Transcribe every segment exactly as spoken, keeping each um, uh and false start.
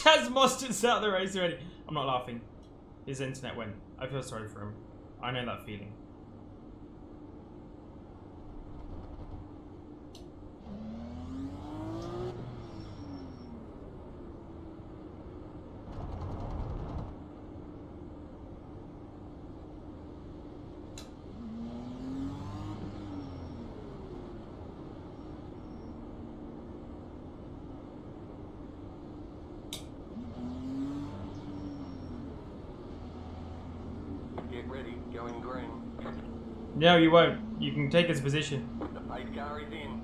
Chaz Mostard's out of the race already. I'm not laughing. His internet went. I feel sorry for him. I know that feeling. Get ready, going green. No, you won't. You can take his position. The paid car is in.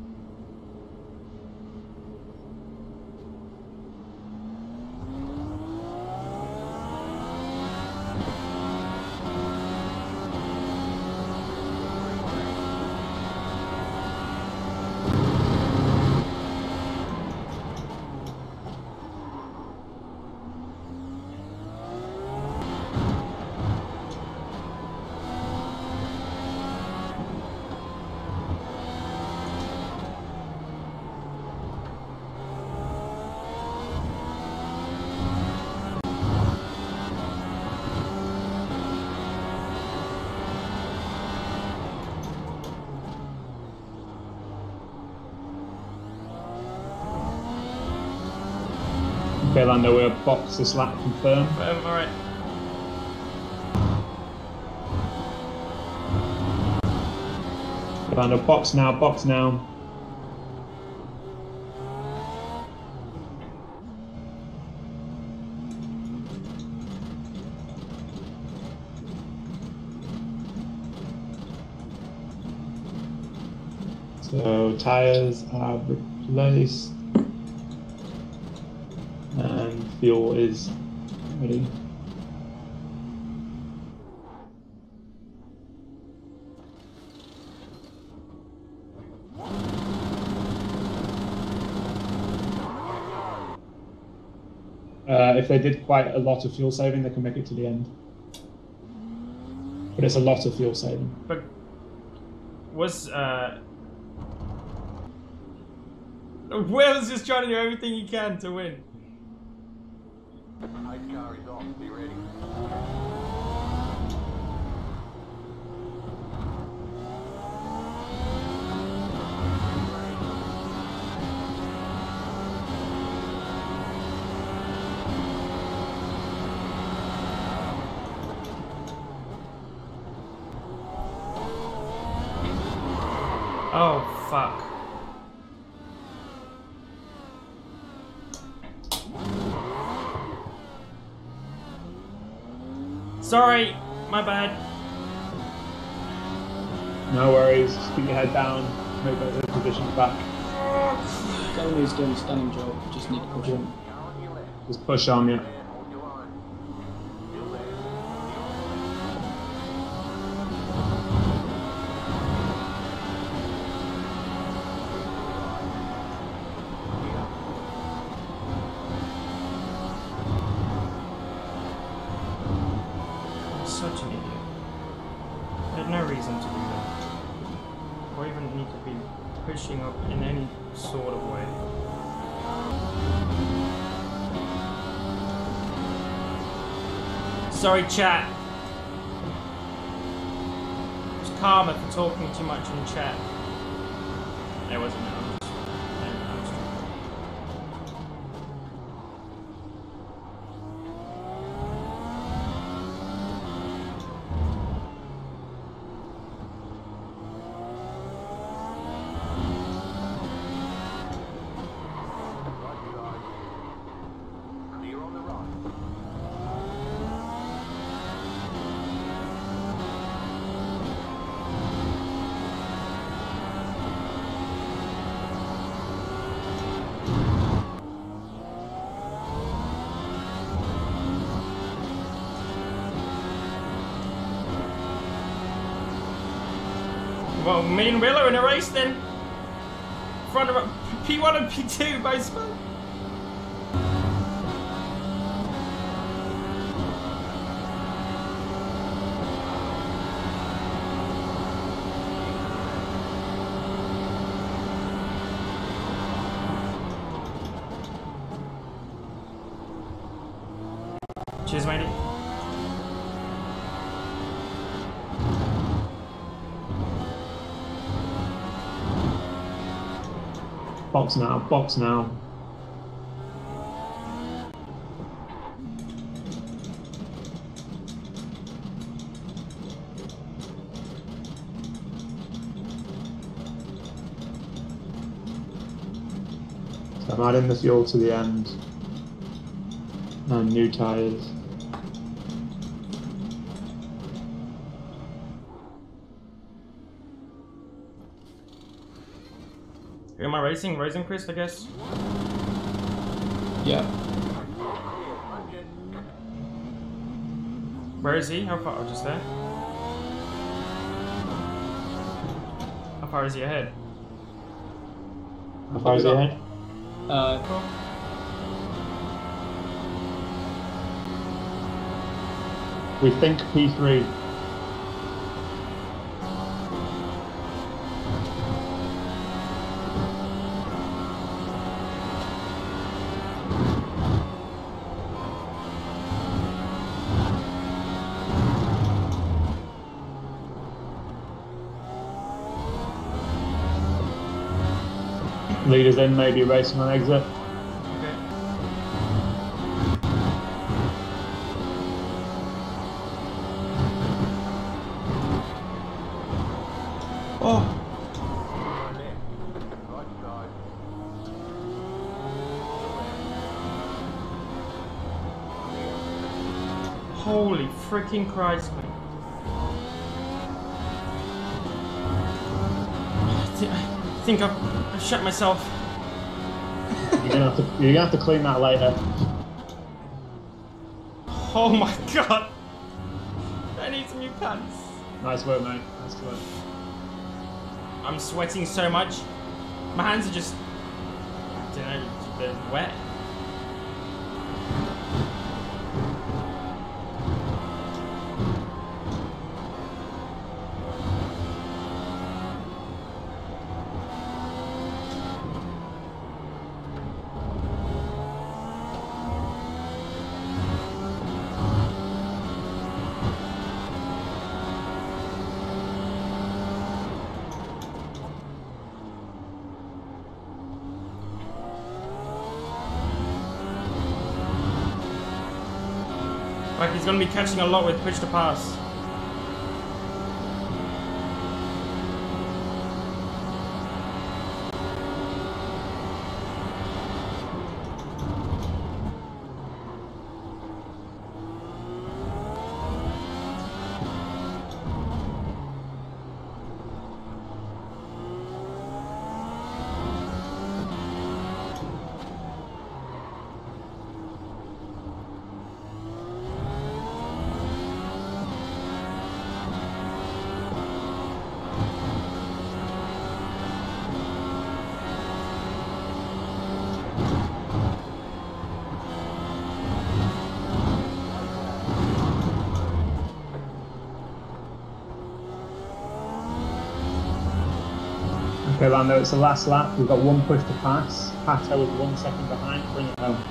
Okay, Lando, we'll box this lap confirmed. Um, alright. Lando, box now, box now. So, tyres are replaced. And fuel is ready. Uh, if they did quite a lot of fuel saving, they can make it to the end. But it's a lot of fuel saving. But was uh Will's just trying to do everything he can to win. The paid car is on. Be ready. Oh fuck. Sorry, my bad. No worries, just keep your head down, make those positions back. Tony's doing a stunning job, just need to push him. Just push on, yeah. Hold your line. Still there. Such an idiot. I had no reason to do that. Or even need to be pushing up in any sort of way. Sorry, chat. It was karma for talking too much in chat. It wasn't. I'm just, I'm just Clear on the right. Well, me and Will are in a race then. Front of P one and P two both spun. Jarvis made it. Box now, box now. So I'm adding the fuel to the end. And new tyres. Who am I racing? Racing Chris, I guess? Yeah. Where is he? How far? Oh, just there? How far is he ahead? How far is he ahead? Uh, We think P three. Leaders in, maybe racing on exit. Okay. Oh! Right side. Holy freaking Christ, man. I thi- I think I've, I've shut myself. You're gonna have to, you're gonna have to clean that later. Oh my god! I need some new pants. Nice work, mate. Nice work. I'm sweating so much. My hands are just, I don't know, they're wet. Like he's gonna be catching a lot with push to pass. Okay, Lando, it's the last lap. We've got one push to pass. Pato is one second behind. Bring it home.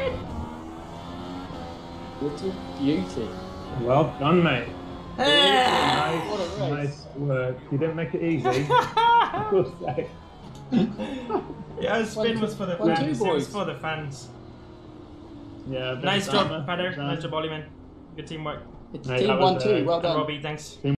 What a beauty. Well done, mate. Nice, What a race. nice work. You didn't make it easy. I will say. Yeah, spin One, was for the one, two, fans. It was boys. for the fans. Yeah. a bit Nice of job, drama, Pader. drama. Nice job, Ollie, man. Good teamwork. It's Mate, team that one was, two. uh, Well And done. Robbie, thanks. Team